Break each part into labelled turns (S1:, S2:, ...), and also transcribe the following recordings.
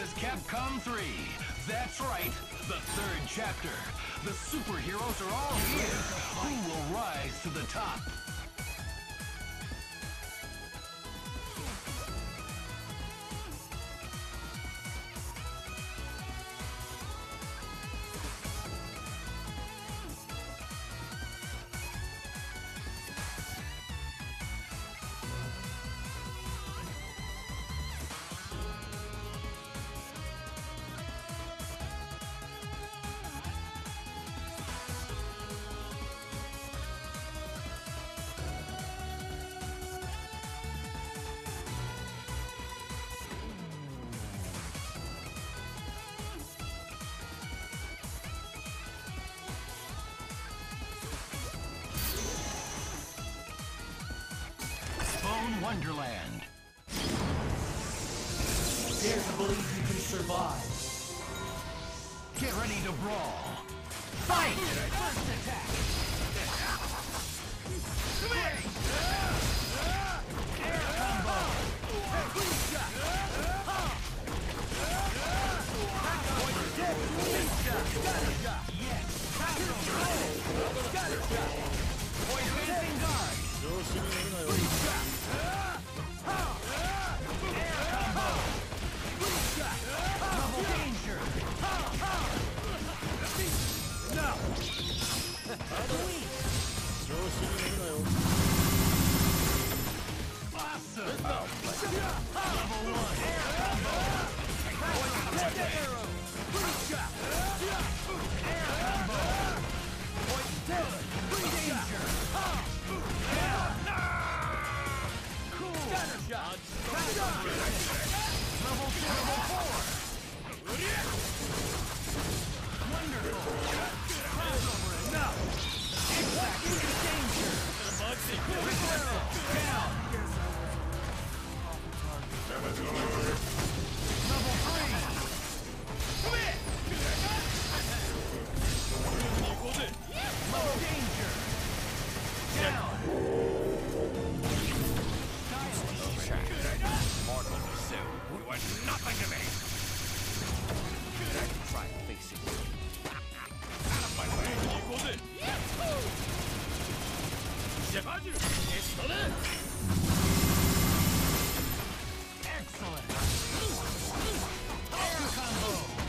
S1: is Capcom 3. That's right, the third chapter. The superheroes are all here. Who will rise to the top? Wonderland.
S2: Dare to believe you can survive.
S1: Get ready to brawl. Fight! First attack! Air combo! Yes! Poison guard! Double danger! No! Awesome! Level 1! Air combo! Arrow! Air combo! Danger! Cool! Scattershot! Level 4! Wonderful! Crossover enough! Exactly! Danger! Quick arrow! Down! Level 3! Come in! Low danger! Down!
S3: Mortal pursuit. You are nothing to me. Try facing me. Out of my way.
S1: Excellent! Air combo!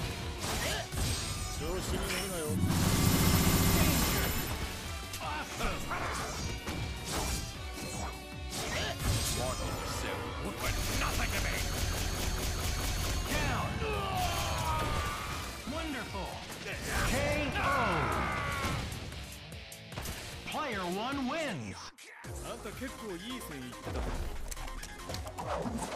S1: Danger! Awesome!
S3: Mortal pursuit. You are nothing to me.
S1: Down! Wonderful! KO! Player 1 wins!
S4: あんた結構いい線いってた。